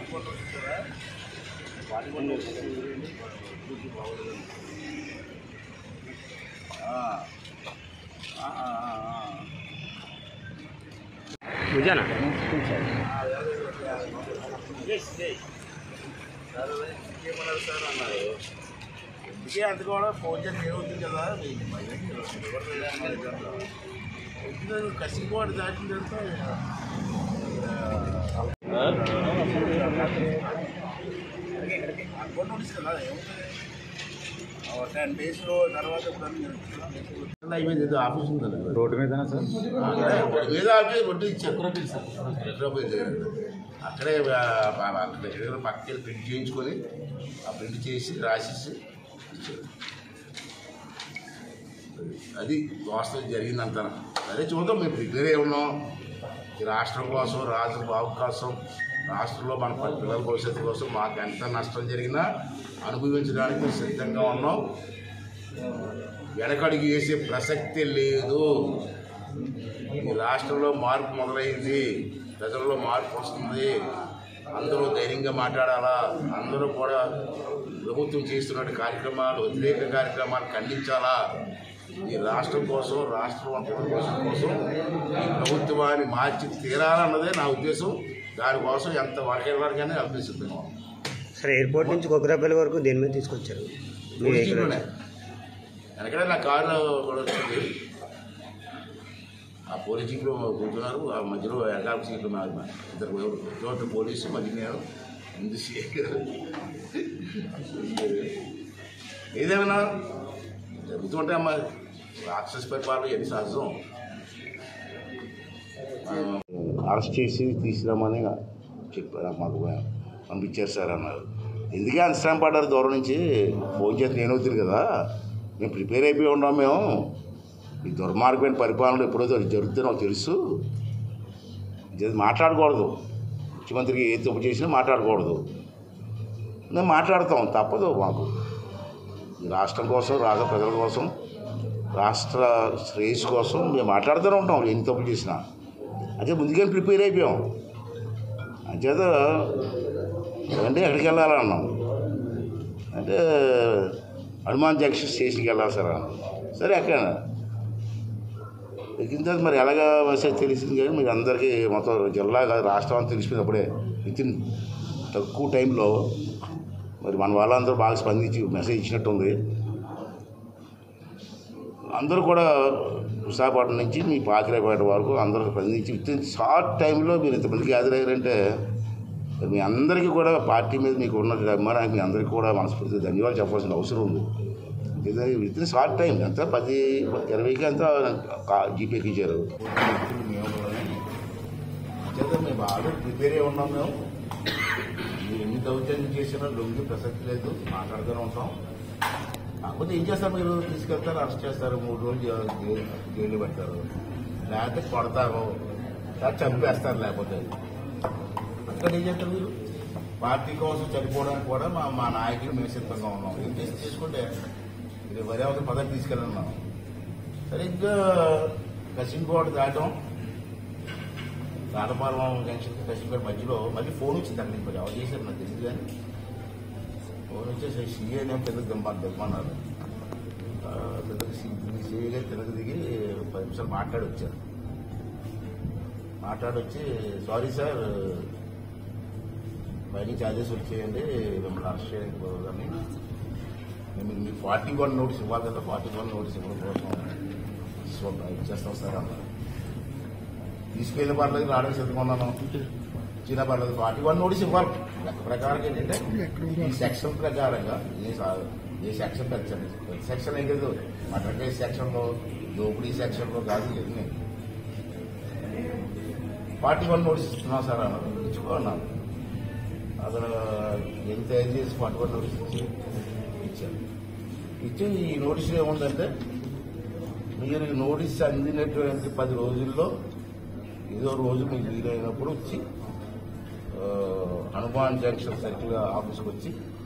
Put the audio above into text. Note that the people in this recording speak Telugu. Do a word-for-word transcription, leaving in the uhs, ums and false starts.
बुझा ना ఇందుకే అంత కూడా ఫోన్ చేసి ఏమవుతుంది కదా కసిపోటు దాటిన అకౌంట్ నోటీస్ కదా టెన్ డేస్ తర్వాత అయిపోయింది ఏదో ఆఫీస్ ఉందండి రోడ్డు మీద సార్ రోడ్డు మీద ఆఫీస్ వడ్డీ ఇచ్చారు సార్ అక్కడే అక్కడ పక్కకి వెళ్ళి ప్రింట్ చేయించుకొని ఆ ప్రింట్ చేసి రాసేసి ఇచ్చారు. అది వాస్తవం జరిగిందంతా. అదే చూద్దాం, మేము ప్రిపేర్ అయి ఉన్నాం ఈ రాష్ట్రం కోసం, రాజు బాబు కోసం, రాష్ట్రంలో మన పిల్లల భవిష్యత్తు కోసం మాకు ఎంత నష్టం జరిగినా అనుభవించడానికి మేము సిద్ధంగా ఉన్నాం. వెనకడుగు వేసే ప్రసక్తి లేదు. ఈ రాష్ట్రంలో మార్పు మొదలైంది, ప్రజల్లో మార్పు వస్తుంది. అందరూ ధైర్యంగా మాట్లాడాలా. అందరూ కూడా ప్రభుత్వం చేస్తున్న కార్యక్రమాలు, వ్యతిరేక కార్యక్రమాలు ఖండించాలా. ఈ రాష్ట్రం కోసం, రాష్ట్రం కోసం కోసం ఈ ప్రభుత్వాన్ని మార్చి తీరాలన్నదే నా ఉద్దేశం. దానికోసం ఎంత వరకెళ్ళడానికైనా అభ్యసిస్తున్నాం. సార్ ఎయిర్పోర్ట్ నుంచి కొగ్రాపల్లి వరకు దేని మీద తీసుకొచ్చారు? వెనకడే నా కారులో కూడా వచ్చింది. ఆ పోలీస్ జీప్లో కూర్చున్నారు. ఆ మధ్యలో ఎగాపు సీట్లు ఇద్దరు చోట్ల పోలీసు మధ్య నేను ముందు ఏదేమైనా జరుగుతుంటే అమ్మా రాక్షస పరిపాలన ఎన్ని సహజం. అరెస్ట్ చేసి తీసుకురామని చెప్పారు, మాకు పంపించారు సార్ అన్నారు. ఎందుకే అంత శ్రమ పడ్డారు దూరం నుంచి? ఫోన్ చేసి నేను అవుతుంది కదా, మేము ప్రిపేర్ అయిపోయి ఉన్నాం. మేము ఈ దుర్మార్గమైన పరిపాలన ఎప్పుడో జరుగుతుందో నాకు తెలుసు. మాట్లాడకూడదు, ముఖ్యమంత్రికి ఏ తప్పు చేసినా మాట్లాడకూడదు. మేము మాట్లాడతాం, తప్పదు మాకు. రాష్ట్రం కోసం, రాష్ట్ర ప్రజల కోసం, రాష్ట్ర శ్రేయస్సు కోసం మేము మాట్లాడుతూనే ఉంటాం ఎన్ని తప్పులు చేసినా. అదే ముందుగానే ప్రిపేర్ అయిపోయాం. అంచేత అంటే ఎక్కడికి వెళ్ళాలన్నాం అంటే హనుమాన్ జంక్షన్ స్టేషన్కి వెళ్ళాలి సార్ అన్న. సరే ఎక్కడ ఎక్కిన తర్వాత మరి ఎలాగా మెసేజ్ తెలిసింది కానీ మీరు అందరికీ మొత్తం జిల్లా కాదు రాష్ట్రం అంతా తెలిసిపోయినప్పుడే విత్ ఇన్ తక్కువ టైంలో మరి మన వాళ్ళందరూ బాగా స్పందించి మెసేజ్ ఇచ్చినట్టుంది. అందరూ కూడా విశాఖపట్నం నుంచి మీ పాకిరేపేట వరకు అందరూ స్పందించి విత్ ఇన్ షార్ట్ టైంలో మీరు ఇంతమందికి హాజరయ్యారంటే మీ అందరికీ కూడా పార్టీ మీద మీకు ఉన్న అభిమానానికి మీ అందరికీ కూడా మనస్ఫూర్తిగా ధన్యవాదాలు చెప్పాల్సిన అవసరం ఉంది. విత్ ఇన్ షార్ట్ టైం ఎంత పది ఇరవైకి అంతా జీపీకి ఇచ్చారు. మేము బాగా ప్రిపేర్ అయి ఉన్నాం. మేము మీరు ఎన్ని దౌర్జన్యం చేసినా లొంగి ప్రసక్తి లేదు, మాట్లాడుతూనే ఉంటాం. కాకపోతే ఏం చేస్తారు, మీరు తీసుకెళ్తారు, అరెస్ట్ చేస్తారు, మూడు రోజులు జైలు పెడతారు, లేకపోతే కొడతారు, చంపేస్తారు. లేకపోతే అక్కడ ఏం చేస్తారు మీరు? పార్టీ కోసం చనిపోవడానికి కూడా మా మా నాయకులు మేము సిద్ధంగా ఉన్నాం. ఏం చేసి తీసుకుంటే ఇది పర్యావరణ పదవి తీసుకెళ్ళన్నాం. సరిగ్గా కసింకోట దాటం, తాటపాలెం జంక్షన్ కసింకోట మధ్యలో మళ్ళీ ఫోన్ వచ్చింది. అక్కడికి మరి ఎవరు చేశారు నాకు తెలియదు కానీ ఫోన్ వచ్చేసి సీఏ నేను కిందకి దింపాలి దిమ్మన్నారు. కిందకి సీఏ గారు కిందకి దిగి పది నిమిషాలు మాట్లాడి వచ్చారు. మాట్లాడొచ్చి సారీ సార్ పైనుంచి ఆదేశాలు వచ్చేయండి, మిమ్మల్ని అరెస్ట్ చేయడానికి పోదని మేము మీకు ఫార్టీ వన్ నోటీస్ ఇవ్వాలి కదా, ఫార్టీ వన్ నోటీస్ ఇవ్వడం కోసం ఇచ్చేస్తాం సార్ అన్నారు. తీసుకెళ్ళిన పర్లేదు, రావడానికి సిద్ధమన్నాను, చిన్న పర్లేదు, ఫార్టీ వన్ నోటీస్ ఇవ్వాలి. లెక్క ప్రకారం ఏంటంటే ఈ సెక్షన్ ప్రకారంగా ఏ ఏ సెక్షన్ పెంచండి, సెక్షన్ ఏం లేదు, మటర్ కేసు సెక్షన్లో, దోపిడీ సెక్షన్లో కాదు, ఎన్ని ఫార్టీ వన్ నోటీస్ ఇస్తున్నాం సార్ అన్నారు. ఇచ్చుకున్నాను. అతను ఎంత తయారు చేసి ఫార్టీ వన్ నోటీస్ ఇచ్చి ఇచ్చారు. ఇచ్చి ఈ నోటీస్ ఏముందంటే మీరు ఈ నోటీస్ అందినటువంటి పది రోజుల్లో ఏదో రోజు మీకు వీలైనప్పుడు వచ్చి హనుమాన్ జంక్షన్ సర్కిల్ ఆఫీస్కి వచ్చి